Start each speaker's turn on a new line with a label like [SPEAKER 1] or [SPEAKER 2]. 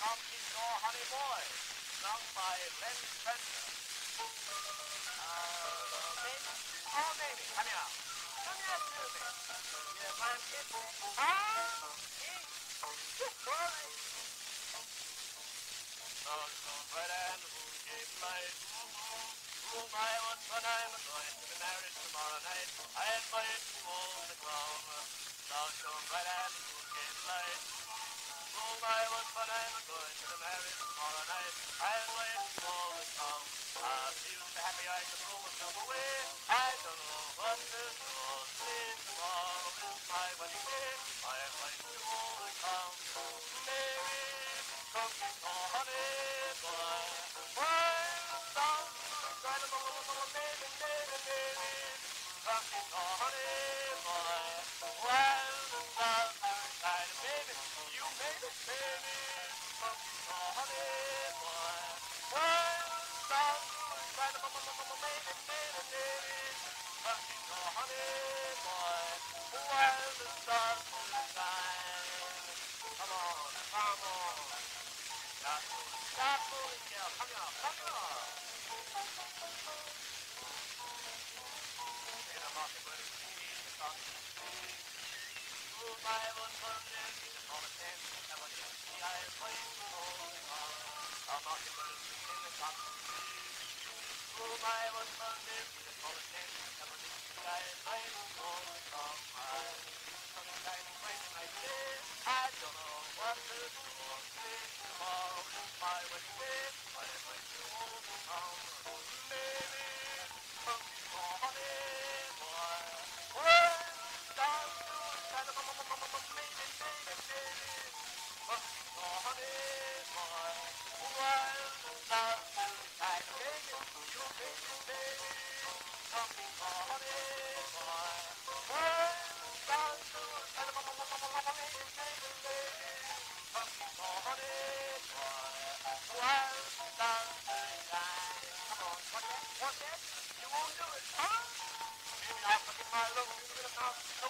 [SPEAKER 1] Donkey Saw Honey Boy, sung by Len Spencer. Mamie? Oh, Mamie, come here. Come here to me. Yes, I'm kissing. All right. Sun shone bright and the moon gave light. Oh, my, what fun I'm going to be married tomorrow night. I invite you all to come. Sun shone bright and the moon gave light. Oh, my, what fun I'm going to be married tomorrow night. I invite you all to come. I feel so happy I could throw myself away. I don't know what to do or say. Tomorrow is my wedding day. I invite you all to come. Maybe come kiss my honey boy. While the sun is shining, maybe, maybe, maybe. Come kiss my honey boy. While the sun is shining, baby, you baby, baby. Come kiss my honey boy. While the sun is shining, maybe, maybe, maybe. Come kiss my honey boy. While the sun is shining. Come on, come on. Stop moving, girl. Come here, come here. In a mockingbird is singing the song of the sea. Oh, my, what fun there is in all the dance. And what you see, I play the whole song. A mockingbird is singing the song of the sea. Oh, my, what fun there is in all the dance. And what you see, I play the whole song. My sunshine is bright and I say, I don't know what to do or say. Tomorrow is my wedding day. I invite you all to come. Baby, come kiss my honey boy. Well, down to China, maybe, maybe, maybe. Come kiss my honey boy. While the sun is shining, baby, you baby, baby. Come kiss my honey boy. Well, down to China, maybe, maybe, maybe. Come kiss my honey boy. While the sun is shining. Come on, what's that? What's that? You won't do it, huh? Maybe I'll forget my love.